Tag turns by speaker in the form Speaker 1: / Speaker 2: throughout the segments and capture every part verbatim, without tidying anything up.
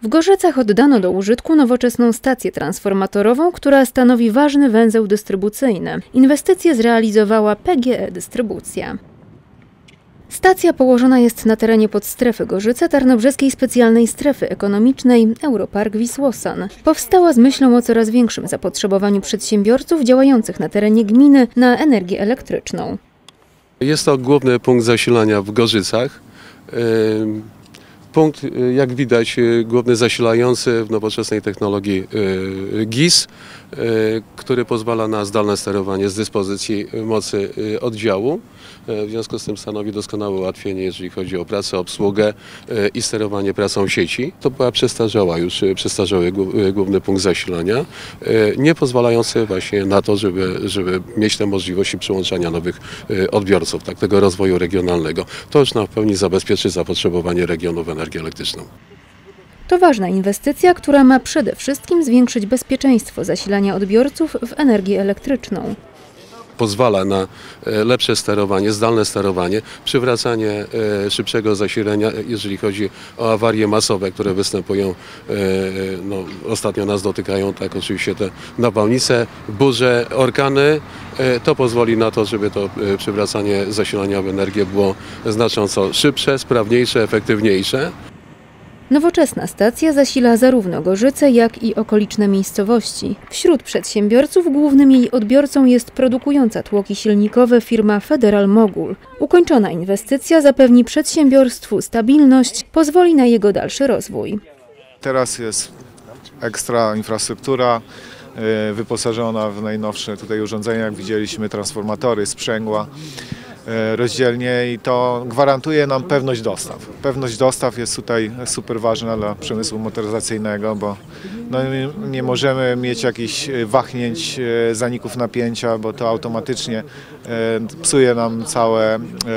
Speaker 1: W Gorzycach oddano do użytku nowoczesną stację transformatorową, która stanowi ważny węzeł dystrybucyjny. Inwestycję zrealizowała P G E Dystrybucja. Stacja położona jest na terenie podstrefy Gorzyce Tarnobrzeskiej Specjalnej Strefy Ekonomicznej Europark Wisłosan. Powstała z myślą o coraz większym zapotrzebowaniu przedsiębiorców działających na terenie gminy na energię elektryczną.
Speaker 2: Jest to główny punkt zasilania w Gorzycach. Punkt, jak widać, główny zasilający w nowoczesnej technologii G I S, który pozwala na zdalne sterowanie z dyspozycji mocy oddziału. W związku z tym stanowi doskonałe ułatwienie, jeżeli chodzi o pracę, obsługę i sterowanie pracą sieci. To była przestarzała już, przestarzały główny punkt zasilania, nie pozwalający właśnie na to, żeby, żeby mieć te możliwości przyłączania nowych odbiorców, tak, tego rozwoju regionalnego. To już na w pełni zabezpieczy zapotrzebowanie regionu w energię elektryczną.
Speaker 1: To ważna inwestycja, która ma przede wszystkim zwiększyć bezpieczeństwo zasilania odbiorców w energię elektryczną.
Speaker 2: Pozwala na lepsze sterowanie, zdalne sterowanie, przywracanie szybszego zasilania, jeżeli chodzi o awarie masowe, które występują, no, ostatnio nas dotykają, tak, oczywiście te nawałnice, burze, orkany. To pozwoli na to, żeby to przywracanie zasilania w energię było znacząco szybsze, sprawniejsze, efektywniejsze.
Speaker 1: Nowoczesna stacja zasila zarówno Gorzyce, jak i okoliczne miejscowości. Wśród przedsiębiorców głównym jej odbiorcą jest produkująca tłoki silnikowe firma Federal Mogul. Ukończona inwestycja zapewni przedsiębiorstwu stabilność, pozwoli na jego dalszy rozwój.
Speaker 3: Teraz jest ekstra infrastruktura wyposażona w najnowsze tutaj urządzenia, jak widzieliśmy, transformatory, sprzęgła rozdzielnie i to gwarantuje nam pewność dostaw. Pewność dostaw jest tutaj super ważna dla przemysłu motoryzacyjnego, bo no nie możemy mieć jakichś wahnięć, zaników napięcia, bo to automatycznie psuje nam całe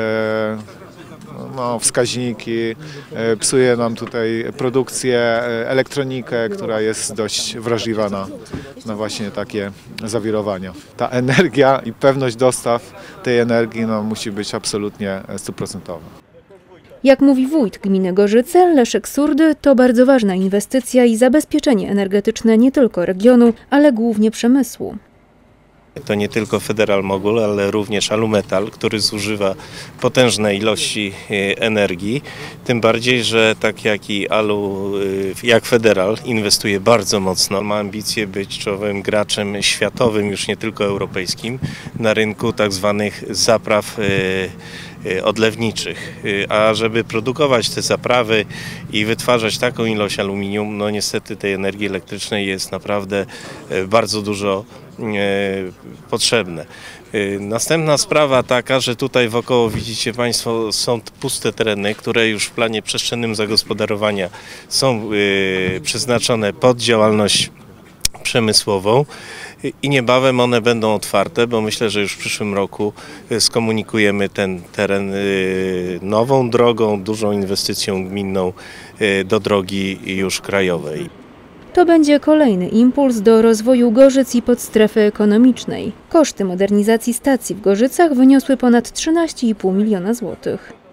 Speaker 3: no, wskaźniki, psuje nam tutaj produkcję, elektronikę, która jest dość wrażliwa na, na właśnie takie zawirowania. Ta energia i pewność dostaw tej energii no, musi być absolutnie stuprocentowa.
Speaker 1: Jak mówi wójt gminy Gorzyce, Leszek Surdy, to bardzo ważna inwestycja i zabezpieczenie energetyczne nie tylko regionu, ale głównie przemysłu.
Speaker 4: To nie tylko Federal Mogul, ale również Alumetal, który zużywa potężne ilości energii. Tym bardziej, że tak jak i Alu, jak Federal inwestuje bardzo mocno, ma ambicje być czołowym graczem światowym, już nie tylko europejskim, na rynku tak zwanych zapraw odlewniczych. A żeby produkować te zaprawy i wytwarzać taką ilość aluminium, no niestety tej energii elektrycznej jest naprawdę bardzo dużo potrzebne. Następna sprawa taka, że tutaj wokoło widzicie Państwo są puste tereny, które już w planie przestrzennym zagospodarowania są przeznaczone pod działalność przemysłową i niebawem one będą otwarte, bo myślę, że już w przyszłym roku skomunikujemy ten teren nową drogą, dużą inwestycją gminną do drogi już krajowej.
Speaker 1: To będzie kolejny impuls do rozwoju Gorzyc i podstrefy ekonomicznej. Koszty modernizacji stacji w Gorzycach wyniosły ponad trzynaście i pół miliona złotych.